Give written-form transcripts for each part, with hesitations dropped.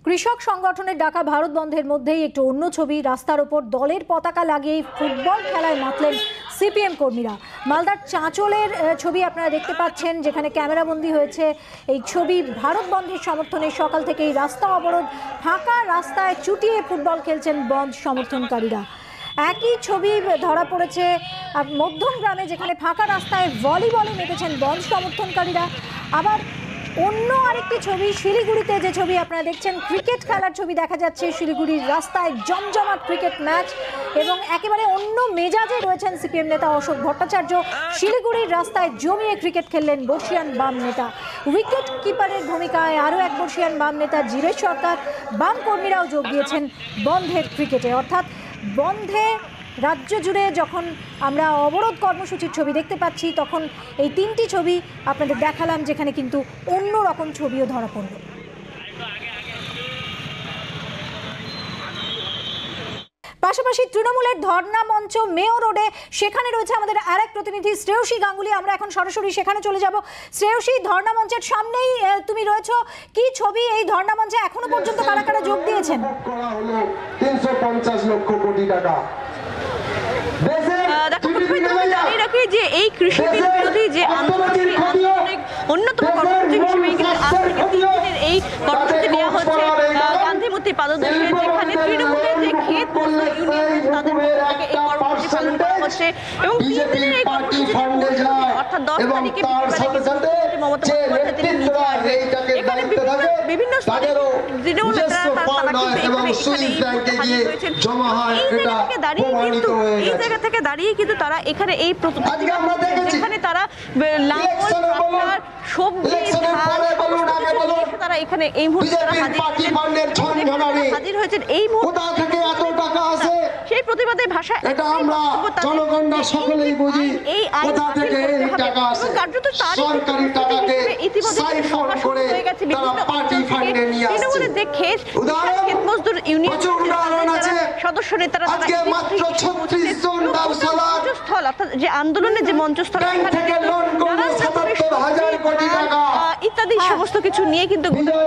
কৃষক সংগঠনের ডাকা ভারত বন্ধের মধ্যেই একটু অন্য ছবি। রাস্তার ওপর দলের পতাকা লাগিয়ে ফুটবল খেলায় মাতলেন সিপিএম কর্মীরা। মালদার চাঁচলের ছবি আপনারা দেখতে পাচ্ছেন, যেখানে ক্যামেরাবন্দি হয়েছে এই ছবি। ভারত বন্ধের সমর্থনে সকাল থেকেই রাস্তা অবরোধ, ফাঁকা রাস্তায় চুটিয়ে ফুটবল খেলছেন বন্ধ সমর্থনকারীরা। একই ছবি ধরা পড়েছে মধ্যমগ্রামে, যেখানে ফাঁকা রাস্তায় ভলিবলে মেতেছেন বন্ধ সমর্থনকারীরা। আবার অন্য আরেকটি ছবি শিলিগুড়িতে, যে ছবি আপনারা দেখছেন, ক্রিকেট খেলার ছবি দেখা যাচ্ছে। শিলিগুড়ির রাস্তায় জমজমাট ক্রিকেট ম্যাচ এবং একেবারে অন্য মেজাজে রয়েছেন সিপিএম নেতা অশোক ভট্টাচার্য। শিলিগুড়ির রাস্তায় জমিয়ে ক্রিকেট খেললেন বর্ষিয়ান বাম নেতা। উইকেট কিপারের ভূমিকায় আরও এক বর্ষিয়ান বাম নেতা জিরেশ সরকার। বাম কর্মীরাও যোগ দিয়েছেন বন্ধের ক্রিকেটে। অর্থাৎ বন্ধে রাজ্য জুড়ে যখন আমরা অবরোধ কর্মসূচির ছবি দেখতে পাচ্ছি, তখন এই তিনটি ছবি আপনাদের দেখালাম, যেখানে কিন্তু অন্য রকম ছবিও ধরা পড়ল। পাশাপাশি তৃণমূলের ধর্ণা মঞ্চ মেয়র রোডে, সেখানে রয়েছে আমাদের আরেক প্রতিনিধি শ্রেয়সী গাঙ্গুলি। আমরা এখন সরাসরি সেখানে চলে যাব। শ্রেয়সী, ধর্ণা মঞ্চের সামনেই তুমি রয়েছো, কি ছবি এই ধর্ণা মঞ্চে? এখনো পর্যন্ত কারা কারা যোগ দিয়েছেন? 350 লক্ষ কোটি টাকা। জানিয়ে রাখি যে এই কৃষি বিল বিরোধী যে আন্দোলনের অন্যতম কর্মসূচি হিসেবে কিন্তু আজ থেকে 3 দিনের এই কর্মসূচি নেওয়া হচ্ছে গান্ধী মূর্তি পাদদেশে, যেখানে তৃণমূলের যে ক্ষেত ইউনিয়ন তাদের এই কর্মসূচি পালন করা হচ্ছে। এবং 3 দিনের এই কর্মসূচি অর্থাৎ 10 তারিখে মমতা বন্দ্যোপাধ্যায় তিনি নিজে আসবেন। এখানে বিভিন্ন তৃণমূল নেতারা এই জায়গা থেকে দাঁড়িয়ে কিন্তু তারা এখানে এই যেখানে তারা সবজি তারা এখানে এই মুহূর্তে হাজির হয়েছেন। এই মুহূর্তে সেই প্রতিবাদের ভাষা কার্যত ইতিমধ্যে হয়ে গেছে তৃণমূলের যে ক্ষেত মজদুর ইউনিয়ন সদস্য নেতারা মঞ্চস্থল, অর্থাৎ যে আন্দোলনের যে মঞ্চস্থল ইত্যাদি সমস্ত কিছু নিয়ে কিন্তু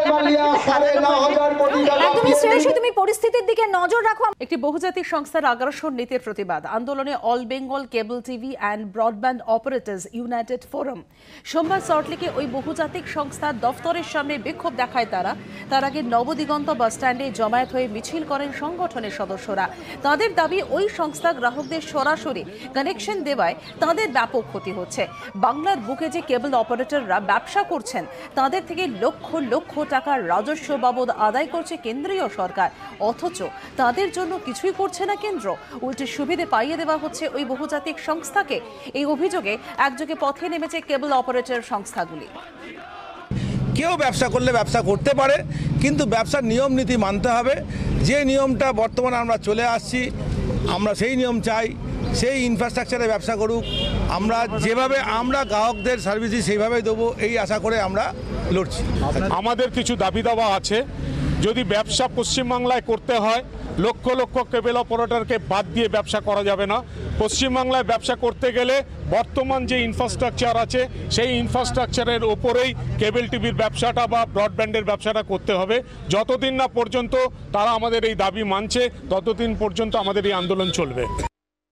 তুমি পরিস্থিতির দিকে নজর রাখো। একটি বহুজাতিক সংস্থার আগ্রাসন নীতির প্রতিবাদ আন্দোলনে all Bengal cable TV and broadband operators united forum সোমবার সল্টলেকে ওই বহুজাতিক সংস্থার দফতরের সামনে বিক্ষোভ দেখায় তারা। তার আগে নবদিগন্ত বাস স্ট্যান্ডে জমায়েত হয়ে মিছিল করেন সংগঠনের সদস্যরা। তাদের দাবি, ওই সংস্থা গ্রাহকদের সরাসরি কানেকশন দেওয়ায় তাদের ব্যাপক ক্ষতি হচ্ছে। বাংলার বুকে যে কেবল অপারেটররা ব্যবসা করছেন, তাদের থেকে লক্ষ লক্ষ টাকার রাজস্ব বাবদ আদায় করছে কেন্দ্রীয় সরকার, অথচ তাদের জন্য কিছুই করছে না কেন্দ্র। উল্টে সুবিধে পাইয়ে দেওয়া হচ্ছে ওই বহুজাতিক সংস্থাকে। এই অভিযোগে একযোগে পথে নেমেছে কেবল অপারেটর সংস্থাগুলি। কেউ ব্যবসা করলে ব্যবসা করতে পারে, কিন্তু ব্যবসার নিয়ম নীতি মানতে হবে। যে নিয়মটা বর্তমানে আমরা চলে আসছি, আমরা সেই নিয়ম চাই, সেই ইনফ্রাস্ট্রাকচারে ব্যবসা করুক। আমরা যেভাবে আমরা গ্রাহকদের সার্ভিস সেইভাবেই দেবো, এই আশা করে আমরা লড়ছি। আমাদের কিছু দাবি দাওয়া আছে। যদি ব্যবসা পশ্চিমবাংলায় করতে হয়, লক্ষ লক্ষ কেবল অপারেটরকে বাদ দিয়ে ব্যবসা করা যাবে না। পশ্চিমবাংলায় ব্যবসা করতে গেলে বর্তমান যে ইনফ্রাস্ট্রাকচার আছে, সেই ইনফ্রাস্ট্রাকচারের ওপরেই কেবল টিভির ব্যবসাটা বা ব্রডব্যান্ডের ব্যবসাটা করতে হবে। যতদিন না পর্যন্ত তারা আমাদের এই দাবি মানছে, ততদিন পর্যন্ত আমাদের এই আন্দোলন চলবে।